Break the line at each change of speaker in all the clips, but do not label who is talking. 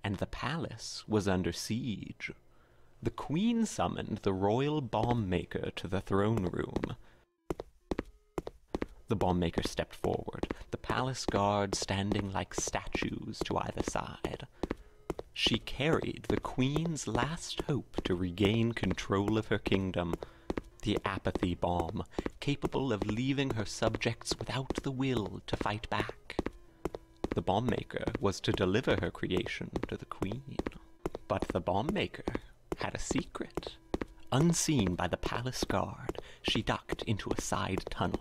and the palace was under siege. The queen summoned the royal bomb maker to the throne room. The bomb maker stepped forward, the palace guard standing like statues to either side. She carried the queen's last hope to regain control of her kingdom, the apathy bomb, capable of leaving her subjects without the will to fight back. The bomb maker was to deliver her creation to the queen. But the bomb maker had a secret. Unseen by the palace guard, she ducked into a side tunnel.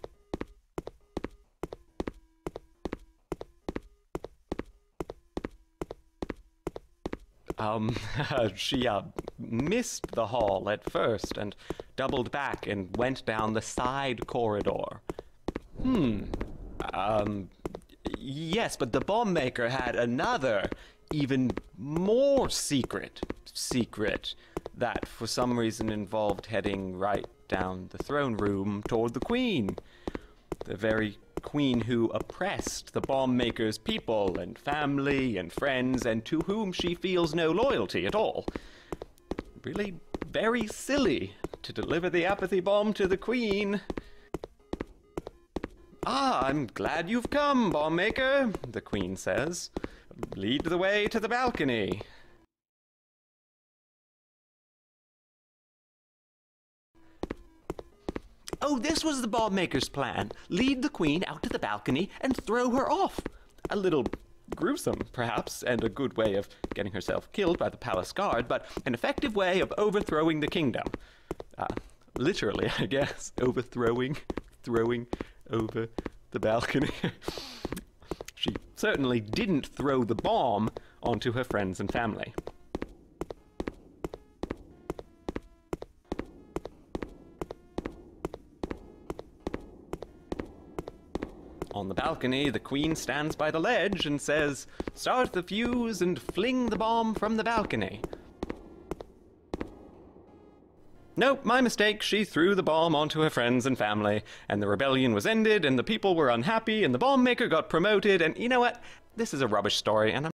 She missed the hall at first and doubled back and went down the side corridor. Yes, but the bomb maker had another, even more secret that for some reason involved heading right down the throne room toward the queen. The very queen who oppressed the bomb maker's people and family and friends, and to whom she feels no loyalty at all. Really very silly to deliver the apathy bomb to the queen. "Ah, I'm glad you've come, bomb maker," the queen says. "Lead the way to the balcony." Oh, this was the bomb maker's plan. Lead the queen out to the balcony and throw her off. A little gruesome, perhaps, and a good way of getting herself killed by the palace guard, but an effective way of overthrowing the kingdom. Literally, I guess, throwing over the balcony. She certainly didn't throw the bomb onto her friends and family. On the balcony, the queen stands by the ledge and says, "Start the fuse and fling the bomb from the balcony." Nope, my mistake. She threw the bomb onto her friends and family, and the rebellion was ended, and the people were unhappy, and the bomb maker got promoted, and you know what? This is a rubbish story, and I'm